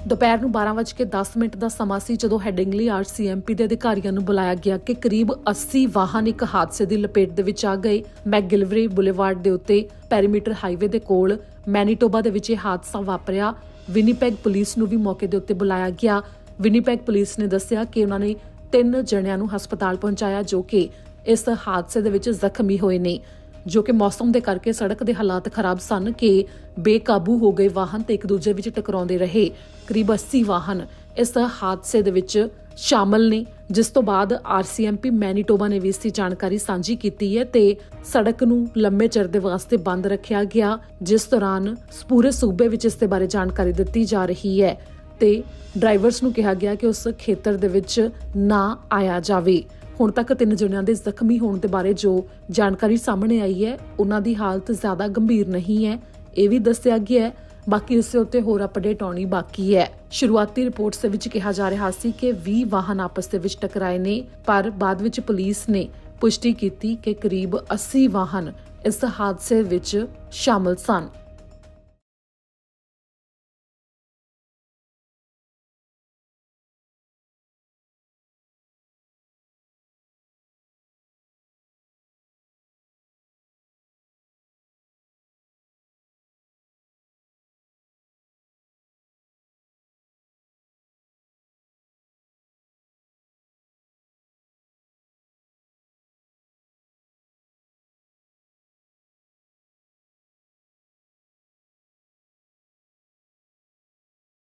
दोपहर ਨੂੰ 12:10 ਦਾ ਸਮਾਂ ਸੀ ਜਦੋਂ ਹੈਡਿੰਗਲੀ RCMP ਦੇ ਅਧਿਕਾਰੀਆਂ ਨੂੰ ਬੁਲਾਇਆ ਗਿਆ ਕਿ ਕਰੀਬ 80 ਵਾਹਨ ਇੱਕ ਹਾਦਸੇ ਦੀ ਲਪੇਟ ਦੇ ਵਿੱਚ ਆ ਗਏ। ਮੈਕਗਿਲਵਰੀ ਬੁਲੇਵਾਰਡ ਦੇ ਉੱਤੇ ਪੈਰੀਮੀਟਰ ਹਾਈਵੇ ਦੇ ਕੋਲ ਮੈਨੀਟੋਬਾ ਦੇ ਵਿੱਚ ਇਹ ਹਾਦਸਾ ਵਾਪਰਿਆ। ਵਿਨੀਪੈਗ ਪੁਲਿਸ ਨੂੰ ਵੀ ਮੌਕੇ ਦੇ ਉੱਤੇ ਬੁਲਾਇਆ ਗਿਆ। ਵਿਨੀਪੈਗ ਪੁਲਿਸ ਨੇ ਦੱਸਿਆ ਕਿ ਉਹਨਾਂ ਨੇ 3 ਜਣਿਆਂ ਨੂੰ ਹਸਪਤਾਲ ਪਹੁੰਚਾਇਆ ਜੋ ਕਿ ਇਸ ਹਾਦਸੇ ਦੇ ਵਿੱਚ ਜ਼ਖਮੀ ਹੋਏ ਨੇ। जो कि मौसम के करके सड़क के हालात खराब सन कि बेकाबू हो गए वाहन तो एक दूजे विच टकराउंदे रहे। करीब 80 वाहन इस हादसे दे विच शामिल ने, जिस तो बाद RCMP मैनीटोबा ने भी इसकी जानकारी सांझी की है ते सड़क नूं लंबे चिर दे वास्ते बंद रखा गया, जिस दौरान पूरे सूबे विच इस दे बारे जानकारी दी जा रही है ते ड्राइवर्स नूं कहा गया कि उस खेतर दे विच ना आया जावे। ਹੁਣ तक 3 ਜਣਿਆਂ ਦੇ ਜ਼ਖਮੀ ਹੋਣ ਦੇ ਬਾਰੇ ਜੋ ਜਾਣਕਾਰੀ ਸਾਹਮਣੇ ਆਈ ਹੈ ਉਹਨਾਂ ਦੀ ਹਾਲਤ ਜ਼ਿਆਦਾ ਗੰਭੀਰ ਨਹੀਂ ਹੈ, ਇਹ ਵੀ ਦੱਸਿਆ ਗਿਆ ਹੈ। ਬਾਕੀ ਇਸ ਉੱਤੇ ਹੋਰ ਅਪਡੇਟ ਆਉਣੀ ਬਾਕੀ ਹੈ। ਸ਼ੁਰੂਆਤੀ ਰਿਪੋਰਟਸ ਦੇ ਵਿੱਚ ਕਿਹਾ ਜਾ ਰਿਹਾ ਸੀ ਕਿ 20 ਵਾਹਨ ਆਪਸ ਦੇ ਵਿੱਚ ਟਕਰਾਏ ਨੇ, ਪਰ ਬਾਅਦ ਵਿੱਚ ਪੁਲਿਸ ਨੇ ਪੁਸ਼ਟੀ ਕੀਤੀ ਕਿ ਕਰੀਬ 80 ਵਾਹਨ ਇਸ ਹਾਦਸੇ ਵਿੱਚ ਸ਼ਾਮਲ ਸਨ।